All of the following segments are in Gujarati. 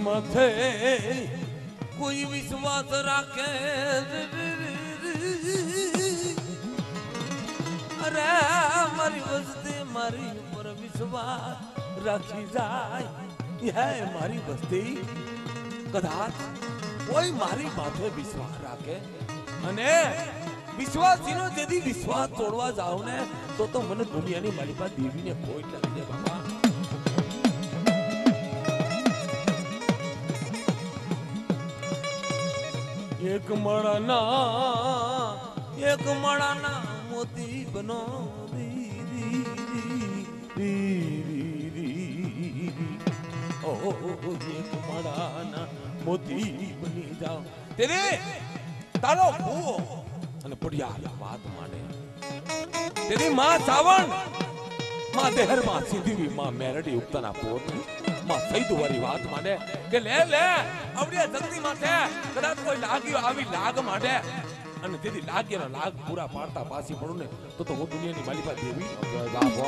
માથે કોઈ વિશ્વાસ રાખે અરે મારી વસ્તી મારી ઉપર વિશ્વાસ રાખી જાય હે મારી વસ્તી કદાચ કોઈ મારી માથે વિશ્વાસ રાખે અને વિશ્વાસીનો જેથી વિશ્વાસ તોડવા જાવ ને તો મને દુનિયાની મારી પાસે દેવીને કોઈ લાગી જાય બાપા એક મળાના મોતી બનો એક મળાના મોતી બની જાઓ તેરે તારો ભૂવો અને પડિયા વાત માંડે તેરી માં સાવણ માં દેહર માં સીધી માં મેરડી ઉક્તાના પોત માં સૈદુવારી વાત માંડે કે લે આવડિયા જગતી માથે કદાચ કોઈ લાગ્યો આવી લાગ માંડે અને તેથી લાગ્યાના લાગ પૂરા પાડતા પાછી પડું ને તો હું દુનિયાની માલિકા દેવી બાપો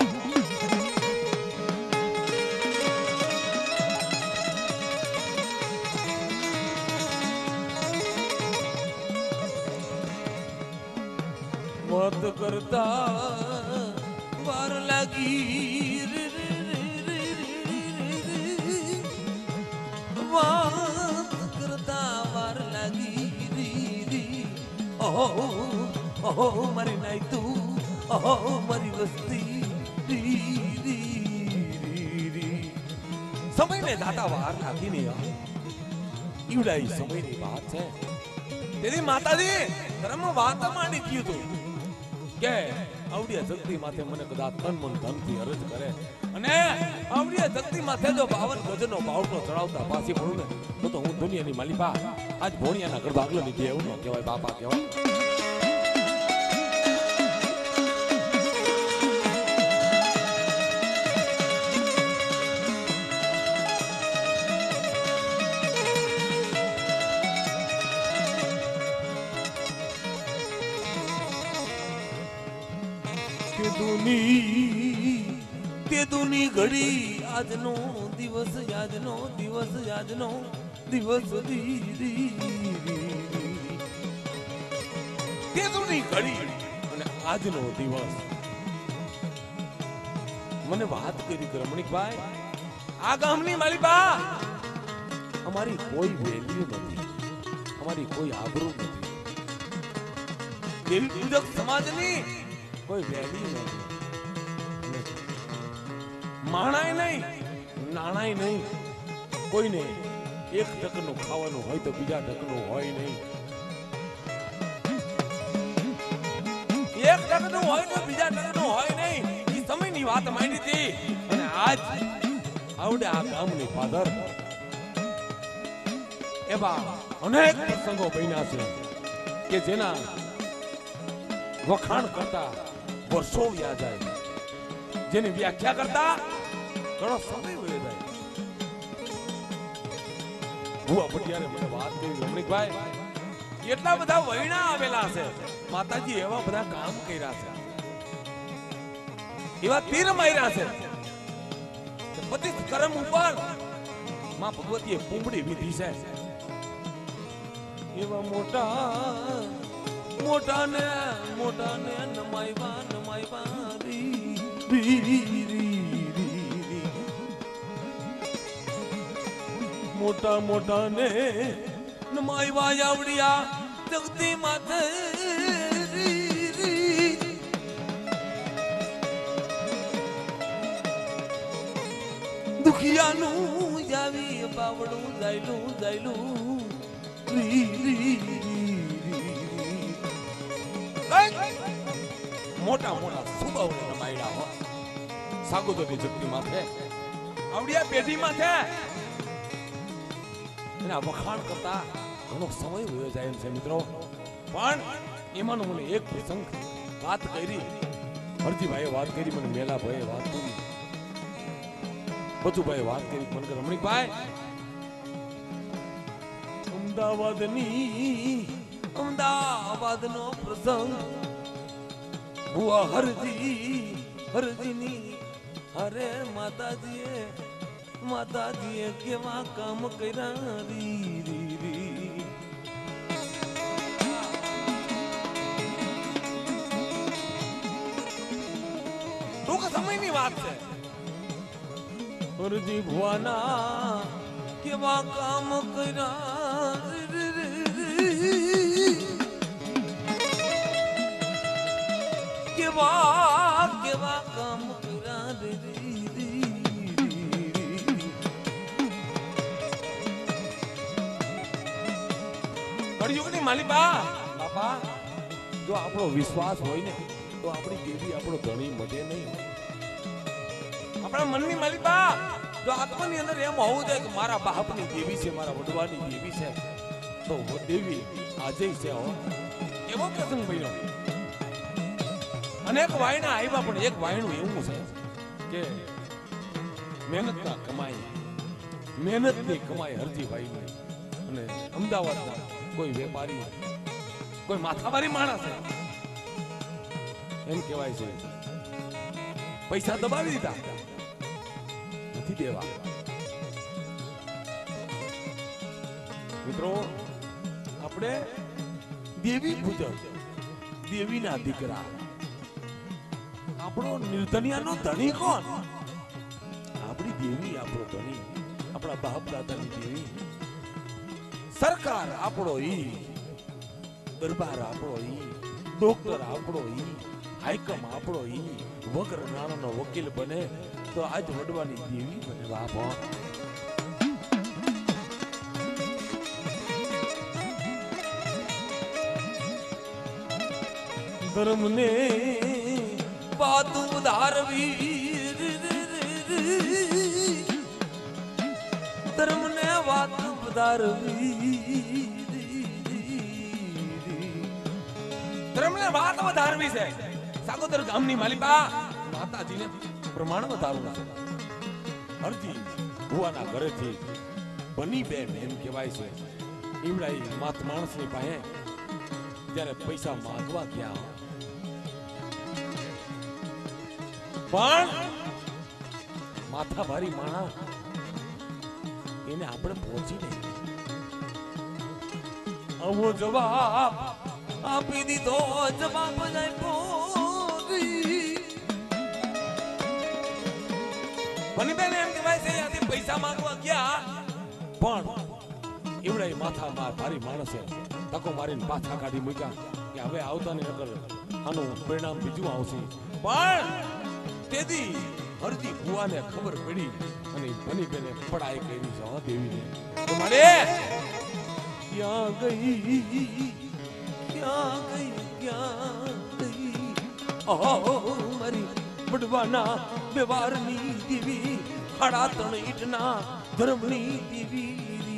વાત કરતા વાર લાગી વાત કરતા વાર લાગી ઓહો મારી નાઈ તું ઓહો મારી વસ્તી સમયને દાતા વાર લાગી ને ઈવડાઈ સમયની વાત છે તેરી માતાજી ધર્મ વાત માંડી ગયું તું કે આવડિયા જગતી માથે મને કદાચ તન મન ધનથી અરજ કરે અને આવડિયા જગતી માથે જો 52 ગજનો બાવટો ચડાવતા પાછી પડું ને તો હું દુનિયાની માલિકા આજ ભોણિયાના ગરબા આગળ નીકળે એવું ન કહેવાય બાપા કહેવાય તે દુની ઘડી આજનો દિવસ યાદનો દિવસ તે દુની ઘડી અને આજનો દિવસ મને વાત કરી કે રમણીકભાઈ આ ગામની માલિકા અમારી કોઈ વેલ્યુ નથી અમારી કોઈ આબરૂ નથી દેવી પૂજક સમાજની કોઈ વેલ્યુ નથી માણાય નહીં નાણાય નહીં કોઈને એક ટકનું ખાવાનું હોય તો બીજા ટકનું હોય નહીં એક ટકનું હોય તો બીજા ટકનું હોય નહીં એ સમયની વાત માંડી હતી અને આજ આવડે આ ગામની ફાધર એવા અનેક પ્રસંગો બન્યા છે કે જેના વખાણ કરતા વર્ષો વ્યા જાય જેની વ્યાખ્યા કરતા ઘણો સમય વહી જાય ભુવા પટિયારે મને વાત કરી રમણીકભાઈ એટલા બધા વૈણા આવેલા છે માતાજી એવા બધા કામ કર્યા છે એવા તીર માર્યા છે પતિત કરમ ઉપર માં ભગવતીએ પૂંબડી વિધી છે એવા મોટા ને નમાયવા મોટા ને નમાયવા આવડિયા જગતી માથે દુખિયાનું જાવી બાવડું જાયલું મોટા સુબાવને નમાયડા હો સાગોદરી જગતી માથે આવડિયા પેઢી માથે એના વખાણ કરતા ઘણો સમય વયો જાય છે મિત્રો પણ એમાંનો મને એક પ્રસંગ વાત કરી હરજીભાઈએ વાત કરી મને મેલાભાઈએ વાત કરી બચુભાઈએ વાત કરી મને કે રમણીકભાઈ અમદાવાદનો પ્રસંગ બુઆ હરજીની હરે માતાજીએ માતાજીએ કેવા કામ કર્યા રી રી રી ટૂંક સમયની વાત છે હરજી ભુવાના કેવા કામ કર્યા કેવા કેવા કામ કર્યા રે કળિયુગની માલિકા બાપા જો આપણો વિશ્વાસ હોય ને તો આપણી દેવી આપણો ધણી મધે નહીં આપણા મનની માલિકા જો આત્માની અંદર એમ હોવું જોઈએ કે મારા બાપની દેવી છે મારા વડવાની દેવી છે તો દેવી આજે છે હો એવો પ્રસંગ બન્યો અનેક વાયણા આવ્યા પણ એક વાયણું એવું છે કે મહેનતના કમાઈ મહેનતની કમાઈ હરજીભાઈ અને અમદાવાદના કોઈ વેપારી કોઈ માથાભારી માણસ છે એમ કહેવાય છે પૈસા દબાવી દીધા નથી દેવા મિત્રો આપણે દેવી પૂજક દેવીના દીકરા આપણો નિર્ધનિયાનો ધણી કોણ આપણી દેવી આપણો ધણી આપણા બાપ દાદાની દેવી સરકાર આપણો ઈ દરબાર આપણો ઈ ડોક્ટર આપણો ઈ હાઈકમ આપણો ઈ વગર નાણાનો વકીલ બને તો આજ વડવાની દેવી બને બાપ ધર્મને વાત ઉધારવી ધર્મને વાત વધારવી ધર્મને વાત વધારવી છે સાગોદર ગામની માલિકા માતાજીને પ્રમાણ વધારવું છે હરજી ભુવાના ઘરેથી બની બેન એમ કહેવાય છે ઈવડાઈ માત માણસની પાસે જ્યારે પૈસા માંગવા ગયા પણ માથા ભારી માણસ એને આપણે પહોંચી નહીં આવો જવાબ આપી દીધો જવાબ જાય પોરી બની બેન એમ કહેવાય છે ત્યાંથી પૈસા માંગવા ગયા પણ એવડાય માથા ભારી માણસે તકો મારીને પાછા કાઢી મૂક્યા કે હવે આવતા ને નકર આનું પરિણામ બીજું આવશે પણ તેથી હરજી ભુવાને ખબર પડી અને બની બેને પડાઈ કરી છે દેવીને તો મારે ક્યાં ગઈ ઓહો મારી બડવાના વ્યવહારની દેવી ખાડા તણ ઈટના ધર્મની દેવી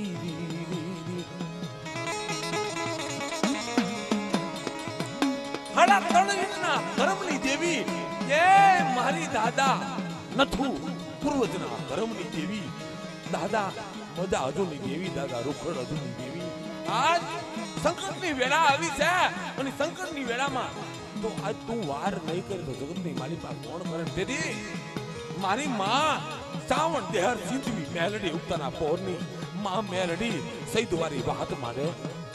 ખાડા તણ ઈટના ધર્મની દેવી એ મારી દાદા નથુ પૂર્વજના ધર્મની દેવી દાદા મદા હજુની દેવી દાદા રૂખડ હજુની દેવી આજ સંકટની વેળા આવી છે અને સંકટની વેળામાં તો આજ તું વાર નહીં કરે તો જગતની માલિકા કોણ કરે તેથી મારી માં સાવણ દેહર સિંધવી મેલડી ઉતાના પોરની માં મેલડી સૈદવારી વાત મારે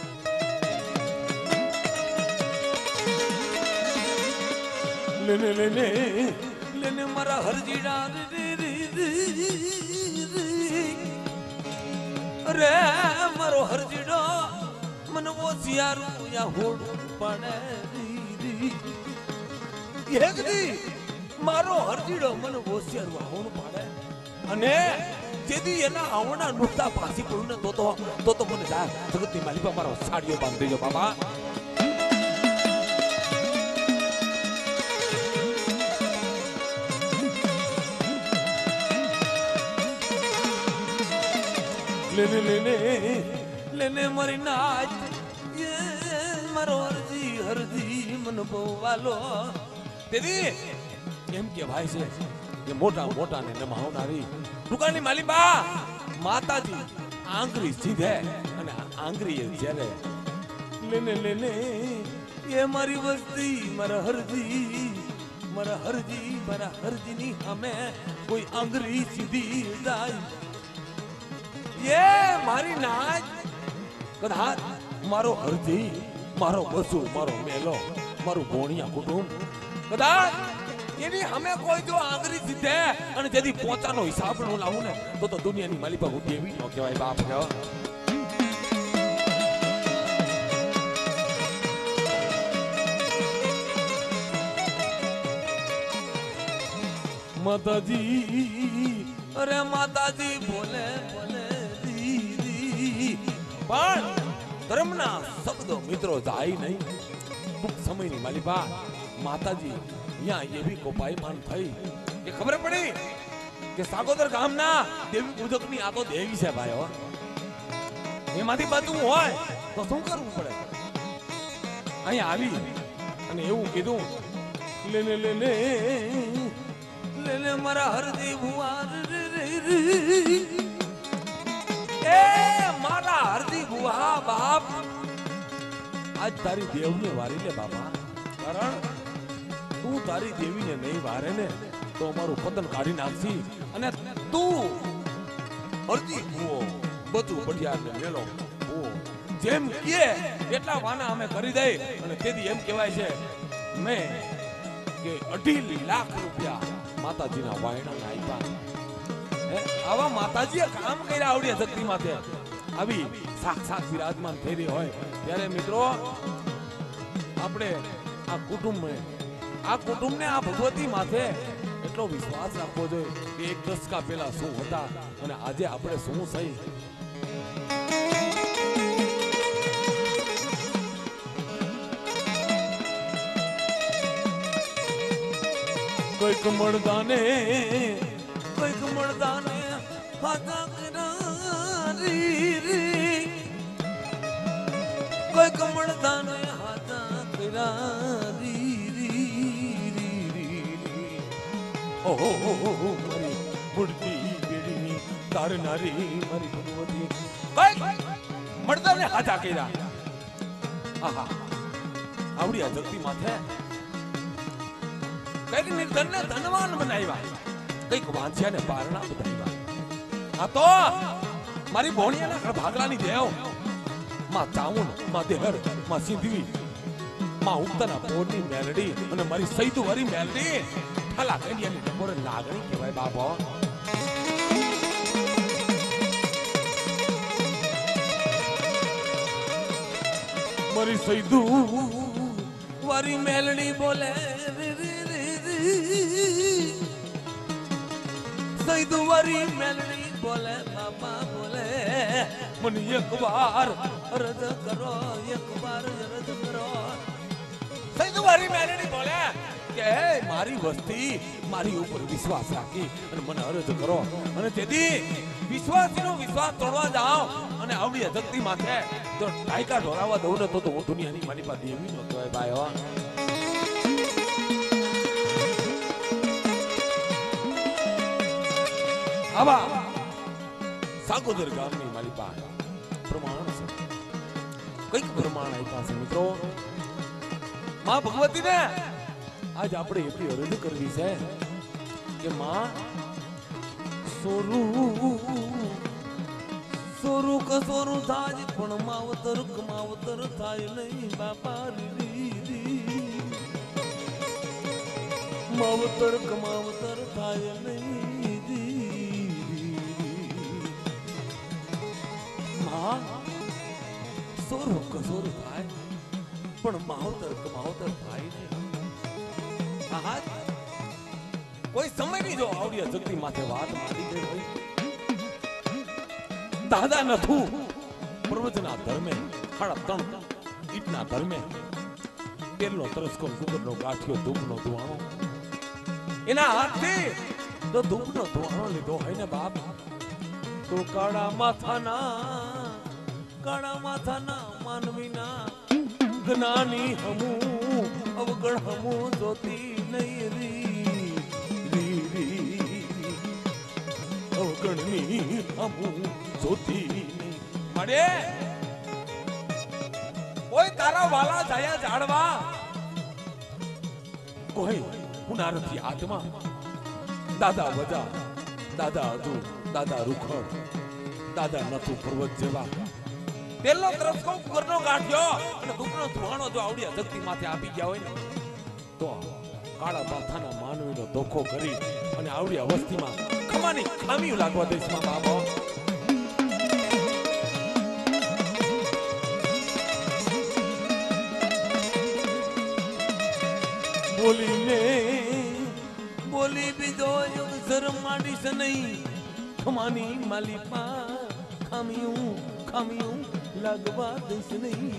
લેને મારા હરજીડા રે મારો હરજીડો મને ઓસિયારું યા હોડ પડે એક દી મારો હરજીડો મને ઓસિયારું હોડ પડે અને જેદી એના આવણા નુકતા પાસી પડું ને તો મને જા જગતની માલિકા મારો સાડીઓ બાંધી દેજો બાબા લેને મારી નાચ મારો હરજી મન બોવાલો તેથી એમ કે ભાઈ છે કે મોટા ને નમાવનારી દુકાનની માલિકા માતાજી આંગળી સીધે અને આંગળી જ્યારે લેને એ મારી વસ્તી મારા હરજી ની સામે કોઈ આંગળી સીધી જાય એ મારી નાચ કદાચ મારો હરજી, મારો બસુ, મારો મેલો, મારું ભોણિયા કુટુંબ કદાચ એની અમે કોઈ જો આંગળી સીધે અને જેથી પોતાનો હિસાબ ન લાવું ને તો દુનિયાની માલિકા હું દેવી ન કહેવાય બાપ કહેવાય. માતાજી અરે માતાજી બોલે બોલે દીદી પણ ધર્મના શબ્દો મિત્રો જાય નહીં. ટૂંક સમયની માલિકા માતાજી અહીંયા એવી કોપાયમાન થઈ કે ખબર પડી કે સાગોદર ગામના દેવી પૂજકની આ તો દેવી છે ભાઈ. હો એમાંથી બચવું હોય તો શું કરવું પડે? અહીંયા આવી અને એવું કીધું લે લે લે લે લે મારા હરદી ભુવા એ મારા હરદી ભુવા બાપ આજ તારી દેવને વારી લે બાપા. કારણ તું તારી દેવીને નહીં વારે ને તો અમારું પતન કાઢી નાખશી. અને તું હરદી ભુવો બધું બઢિયાર ને મેલો ભુવો જેમ કે એટલા વાના અમે કરી દઈ. અને તેથી એમ કહેવાય છે મેં કે 2.5 લાખ રૂપિયા માતાજીના વાયણા આપ્યા. આવા માતાજીએ કામ કર્યા આવડી શક્તિ માથે આવી સાક્ષાત વિરાજમાન થઈ રહી હોય ત્યારે મિત્રો આપણે આ કુટુંબને આ ભગવતી માથે એટલો વિશ્વાસ રાખવો જોઈએ કે 1 દશકા પહેલા શું હતા અને આજે આપણે શું થઈ. કોઈક મળદાને હાથા કરારી રે, કોઈક મળદાને હાથા કરારી રે. ઓહો મારી બુડતી બેડીની તારનારી મારી ભગવતી કોઈક મળદાને હાથા કર્યા. આહા આવડી આ ધરતી માથે કઈક નિર્ધનને ધનવાન બનાવ્યા, કઈક વાંચ્યાને પારણા બધાવ્યા. આ તો મારી ભોણિયાના ભાગલાની દેવ માં ચામુન, માં દેહર, માં સિંધવી, માં ઉગતાના પોરની મેલડી અને મારી સૈદુ વારી મેલડી ઠાલા કંડિયાની ટકોરે લાગણી કહેવાય બાપો. મારી સૈદુ વારી મેલડી બોલે સૈદુ વારી મેલડી બોલે બાપા બોલે મને એક વાર અરજ કરો, એક વાર અરજ કરો. સૈદુ વારી મેલડી બોલે કે મારી વસ્તી મારી ઉપર વિશ્વાસ રાખી અને મને અરજ કરો. અને તેથી વિશ્વાસીનો વિશ્વાસ તોડવા જાઓ અને આવડી શક્તિ માથે તો ટાઈકા ઢોરાવા દઉં ને તો હું દુનિયાની મારી પાસે દેવી નો કહેવાય ભાઈ. આવા સાગોદર ગામની મારી પાસે પ્રમાણ છે, કઈક પ્રમાણ આપ્યા છે મિત્રો. માં ભગવતીને આજ આપણે એટલી અરજ કરવી છે કે માં સોરું કસોરું થાય પણ માવતર થાય નહીં બાપા. માવતર કમાવતર થાય નહીં. માં સોરું કસોરું થાય પણ માવતર કમાવતર થાય નહીં. કોઈ સમય ની જો આવડી શક્તિ માથે વાત મારી ગઈ હોય. દાદા નથુ પ્રવચના ધર્મે 3.5 ઈટના ધર્મે તેલનો તરસકો ગુગરનો ગાંઠિયો ધૂપનો ધુવાણો એના હાથથી તો ધૂપનો ધુવાણો લીધો હોય ને બાપ તો કાળા માથાના માનવીના જ્ઞાની હમું અવગણ હમું જોતી નહીં રી અવગણની હમું જોતી નહીં. મળે કોઈ તારા વાલા જાયા જાડવા કોઈ પુનારથી આત્મા દાદા વજા દાદા અધુ દાદા રૂખડ દાદા નથું પર્વત જેવા તેલનો તરફકો કુકરનો ગાંઠ્યો અને દુખનો ધુવાણો જો આવડિયા ધરતી માથે આપી ગયા હોય ને તો કાળા માથાના માનવીનો ધોખો કરી અને આવડિયા વસ્તીમાં ખમાની ખામીઓ લાગવા દઈશ મા બાબો બોલીને બોલી બીજો યુગ શરમ માંડીશ નહીં ખમાની માલિપા ખામીયું લાગવા દઈશ નહીં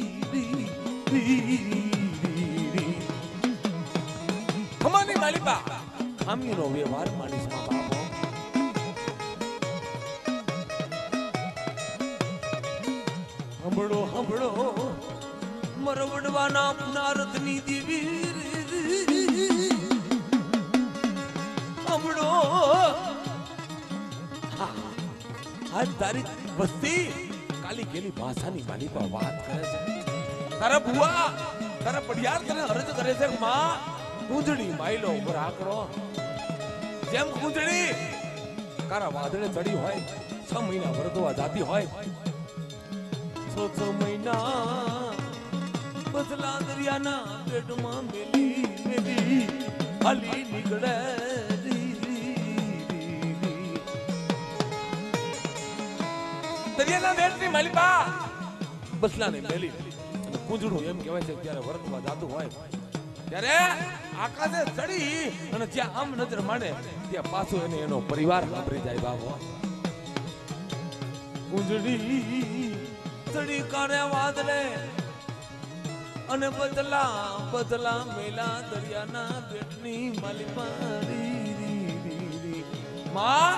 રી ખમાની માલિપા ખામીનો વ્યવહાર માંડીશ મા બાપો હંભળો મરવડવાના નારદની દેવી હંભળો આજ તારી વસ્તી કાલી ગેલી ભાષાની માલિપા વાત કરે છે તારા બુઆ તારા પડિયાર તને અરજ કરે છે માં કુંજડી માઈલો ઉપર આકડો જેમ કુંજડી કારા વાદળે ચડી હોય 6 મહિના વરદવા જાતી હોય 6 મહિના બસલા દરિયાના પેટમાં મેલી હાલી નીકળે દરિયાના બેટની માલિપા બસલાને મેલી અને કુંજડું એમ કહેવાય છે ત્યારે વરદવા જાતું હોય ત્યારે આકાશે ચડી અને જ્યાં આમ નજર માંડે ત્યાં પાછો એને એનો પરિવાર વાપરી જાય બાબો કુંજડી ચડી કારે વાદળે અને બદલા મેલા દરિયાના બેટની માલિપા માં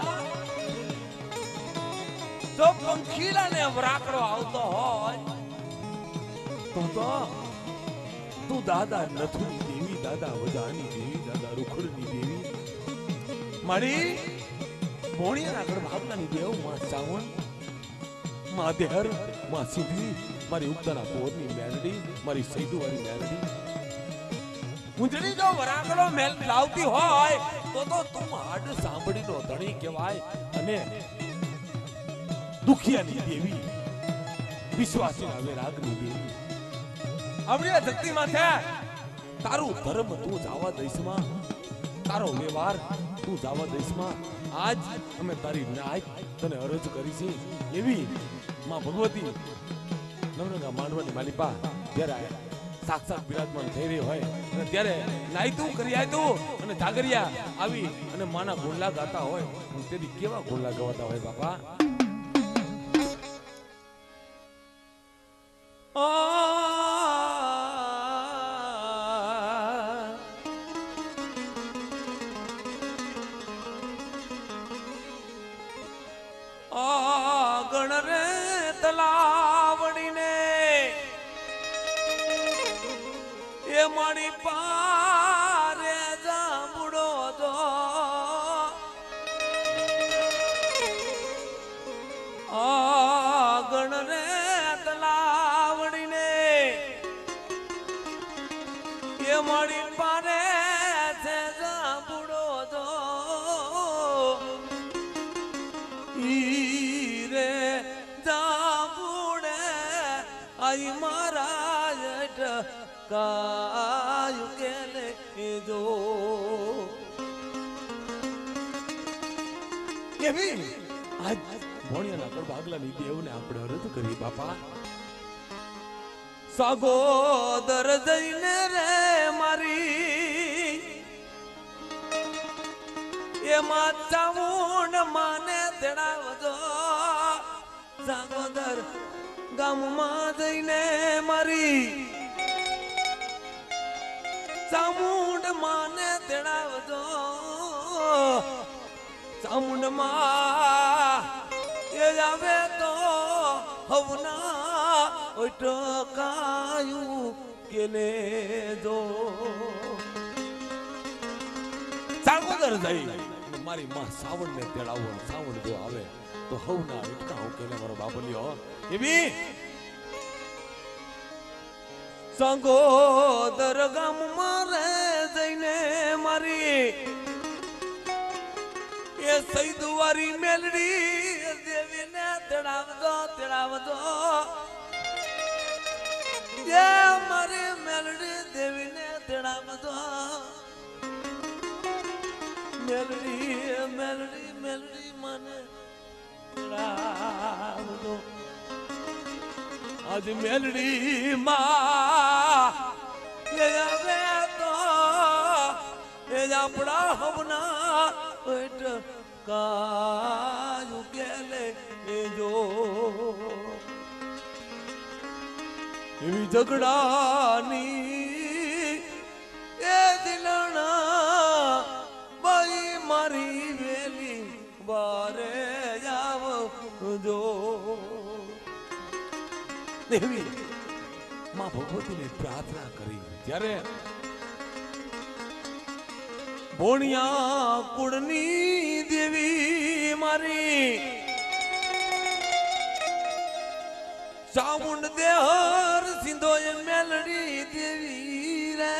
તો પંખીલાને વરાકડો આવતો હોય તો તું દાદા નથુની દેવી દાદા વજાની દેવી દાદા રૂખડની દેવી મારી મોણિયાના ગર્ભાવનાની દેવ માં ચાવણ માં દેહર માં સીધી મારી ઉગતાના પોરની મેલડી મારી સૈદુવાળી મેલડી કુંજડી જો વરાકડો મેલ લાવતી હોય તો તું હાડ સાંભળીનો ધણી કહેવાય અને દુખિયાની દેવી વિશ્વાસીના વેરાગની દેવી આવડિયા ધરતી માથે તારું ધર્મ તું જાવા દઈશમાં તારો વ્યવહાર તું જાવા દઈશમાં આજ અમે તારી નાય તને અરજ કરી છે એવી માં ભગવતી નવરંગા માંડવાની માલિપા જ્યારે સાક્ષાત બિરાજમાન થઈ રહી હોય અને ત્યારે નાયતું કરી આયતું અને જાગરિયા આવી અને માના ગુણલા ગાતા હોય તેથી કેવા ગુણલા ગવાતા હોય બાપા ગણરે તલાવડીને એ મારી પારે જાંબુડો તો ગણરે તલાવડીને એ મારી પારે છે જાંબુડો તો રે જાંબુડે આઈ મહારાજ કાયુ કે લે જો કેવી આજ ભોણિયાના ગર્ભાગલાની દેવને આપણે અરજ કરી બાપા સાગોદર જઈને રે મારી એમાં ચામુંડ માને તેડાવજો સાગોદર ગામમાં જઈને મારી ચામુંડ માને તેડાવજો ચામુંડ માં એ આવે તો હવના ટકાયું કેને જો સાગોદર જઈ મારી માં સાવણ ને તેડાવો સાવણ જો આવે તો હવના અટકાવ કેને મારો બાબલિયો એવી સાગોદર ગામ મારે જઈને મારી એ સૈદુવારી મેલડી દેવીને તેડાવજો એ મારી મેલડી દેવીને તેડાવજો મેલડી મેલડી મેલડી મને તેડાવજો આજ મેલડી માં એ આવે તો એ આપણા હમના પેટ કાજુ કેલે એ જો એવી ઝઘડાની એ દિલણા બાઈ મારી વેલી બારે જાવ જો દેવી માં ભગવતીને પ્રાર્થના કરી ત્યારે ભોણિયા કુળની દેવી મારી ચામુંડ દેહર સિંધો એ મેલડી દેવી રે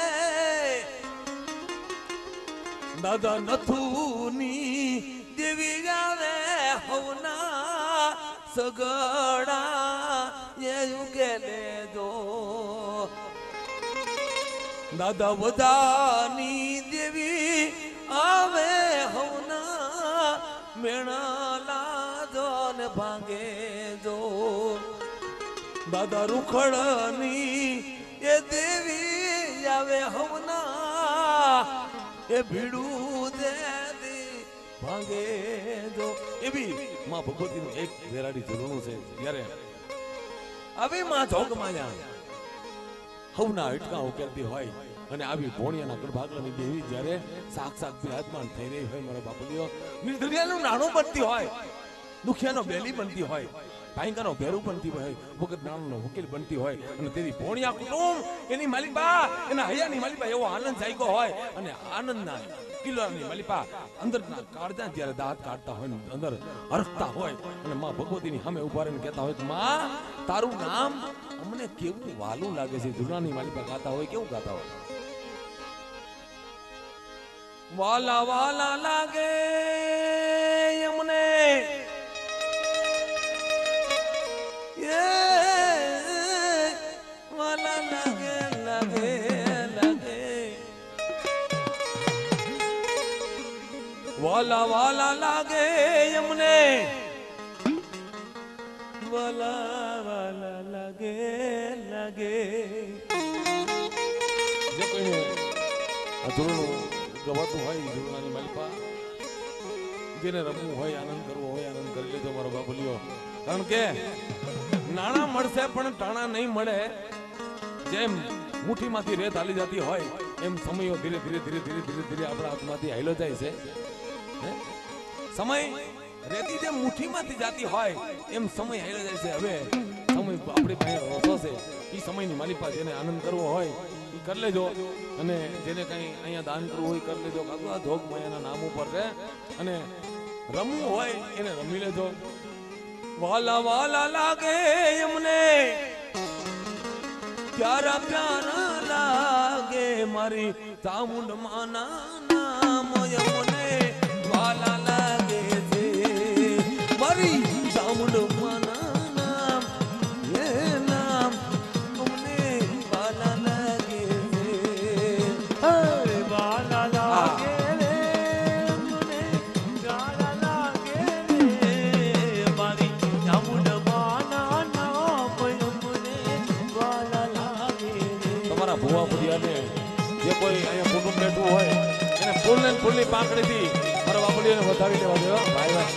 દાદા નથુની દેવી જાવે હવના સગડા એ યુગેલે દો દાદા બધાની દેવી આવે હવના મેણા લાદો ને ભાંગે જો દાદા રૂખડની એ દેવી આવે હવના એ ભીડું દે ભાંગે જો એવી માં ભગવતીનું એક વેરાડી ઝૂલણું છે ત્યારે આવી માં જોગમાયા હવના અટકા ઉકેલતી હોય અને આવી ભોણિયાના ગઢભાગલાની દેવી જ્યારે સાક્ષાત બિરાજમાન થઈ રહી હોય મારો બાપુલીઓ નિર્ધરિયાનું નાણું બનતી હોય દુખિયાનો બેલી બનતી હોય ભાઈકાનો ભેરું બનતી હોય વખત નાણુનો વકીલ બનતી હોય અને તેની ભોણિયા કુટુંબ એની માલિપા એના હૈયાની માલિપા એવો આનંદ જાગ્યો હોય અને આનંદના કિલ્લાની માલિપા અંદરના કાળજા જ્યારે દાંત કાઢતા હોય અંદર હરખતા હોય અને માં ભગવતીની સામે ઉભા રહીને કહેતા હોય કે માં તારું નામ અમને કેવું વાલું લાગે છે જુનાની માલિપા ગાતા હોય કેવું ગાતા હોય વાલા વાલા લાગે અમને વાલા લાગે લાગે લાગે વાલા વાલા લાગે અમને વાલા વાલા લાગે લાગે જે કોઈ અધૂરું ગવાતું હોય જુનાની માલિપા જેને રમવું હોય આનંદ કરવો હોય આનંદ કરી લેજો મારો બાપુલીઓ કારણ કે નાણા મળશે પણ ટાણા નહીં મળે જેમ મુઠ્ઠીમાંથી રેત હાલી જતી હોય એમ સમયો ધીરે ધીરે ધીરે ધીરે ધીરે ધીરે આપણા હાથમાંથી હાલ્યો જાય છે સમય રેતી જેમ મુઠ્ઠીમાંથી જતી હોય એમ સમય હાલ્યો જાય છે હવે સમય આપણી પાસે ઓછો છે એ સમયની માલિપા જેને આનંદ કરવો હોય એ કરી લેજો અને જેને કઈ અહીંયા દાન કરવું હોય કરી લેજો કાકુ આ જોગ માયાના નામ ઉપર છે અને રમવું હોય એને રમી લેજો વાલા વાલા લાગે અમને પ્યારા પ્યારા લાગે મારી ચામુંડ માના નામ અમને વાલા લાગે છે મારી ચામુંડ માના નામ એ નામ અમને વાલા લાગે છે વાલા લાગે ભુવા ભુડિયાને જે કોઈ અહીંયા કુટુંબ બેઠું હોય એને ફૂલ ને ફૂલની પાંખડીથી મારા બાપુડીને વધાવી લેવા દેવો ભાઈ ભાઈ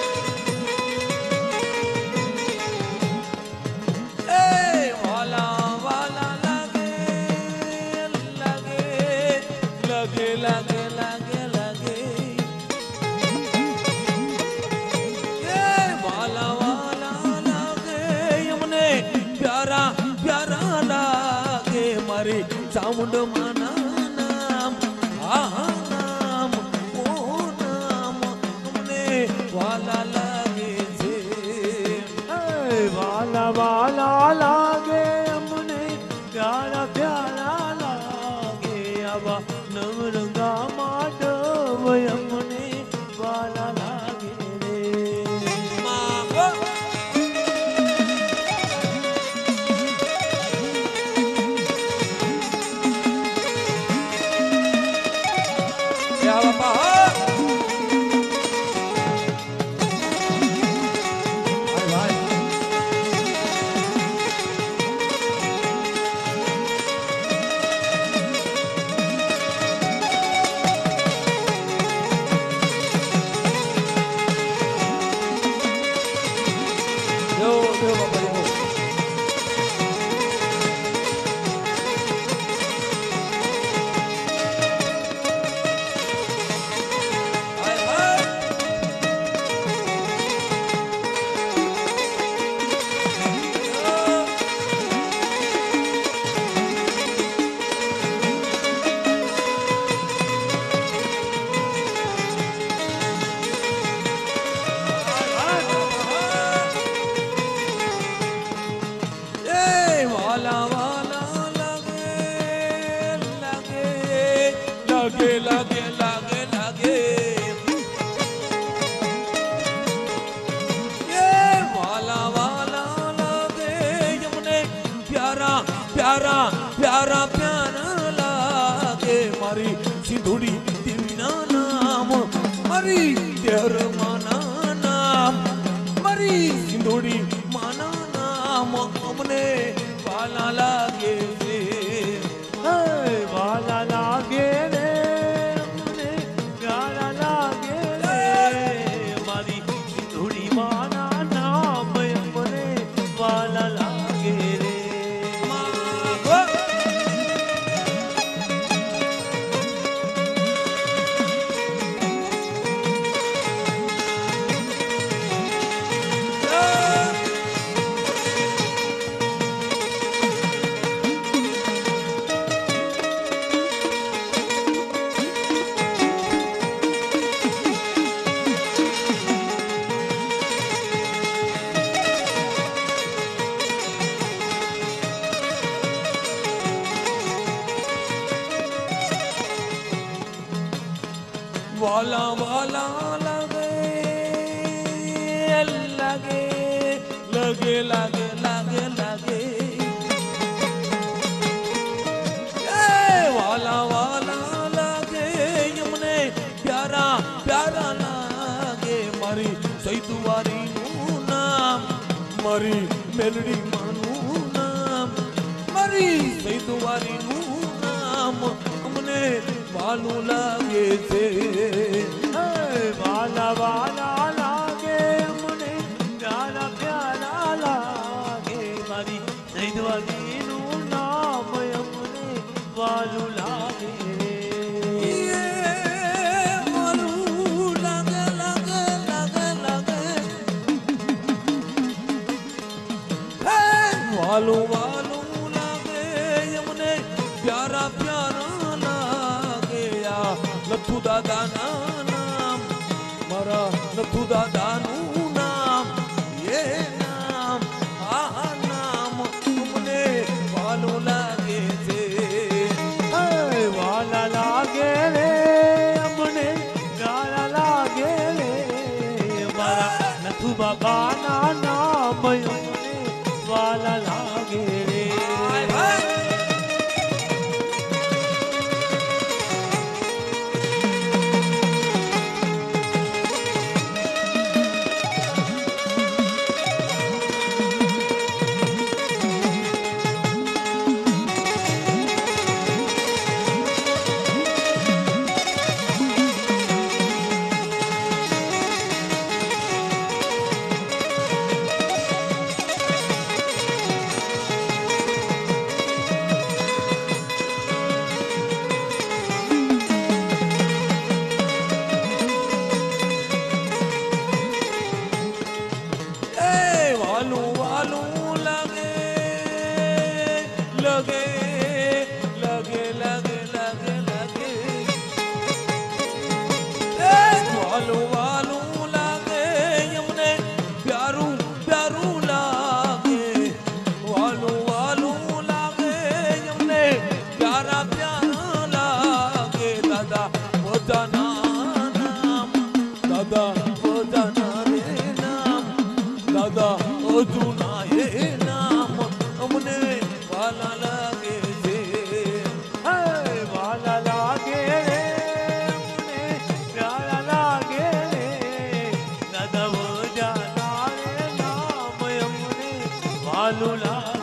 વાલા ચામુંડ માના નામ નામ ઓ નામ અમને વાલા લાગે છે વાલા વાલા લાગે અમને પ્યારા પ્યારા લાગે આવા નવરંગા માધવ અમને વાલા લાગે રે प्यारा प्यारा प्यारा लागे मारी सिंधुड़ी दिलना नाम मारी तेर माना नाम मारी सिंधुड़ी माना नाम अमने वाला लागे रे वाला लागे रे अमने प्यारा लागे रे मारी सिंधुड़ी माना नाम अमने वाला लागे रे वाला वाला लगे लगे लगे लगे लगे लगे वाला वाला लगे यमने प्यारा प्यारा लागे मारी सैदुवारी નું નામ મારી મેલડી માનું નામ મારી સૈદુવારી નું નામ અમને વાલું લાગે છે વાલા વાલા લાગે અમને પ્યારા પ્યારા લાગે મારી સૈદવાદીનું નામ અમને વાલું લાગે વાલું લાગે લાગે લાગે લાગે વાલું વાલું લાગે અમને પ્યારા પ્યારા લાગે આ લથુ દાદાના નામ મારા લથુ દાદાનું નામ એ નામ આ નામ અમને વાલું લાગે છે વાલા લાગે રે અમને પ્યારા લાગે રે મારા નથુ બાબાના નામ અમને વાલા લાગે રે દાદા પોતાના રે નામ દાદા અર્જુના એ નામ અમને વાલા લાગે છે હે વાલા લાગે રે અમને પ્યારા લાગે રે દાદા ઓજાના રે નામ અમને વાલું લાગે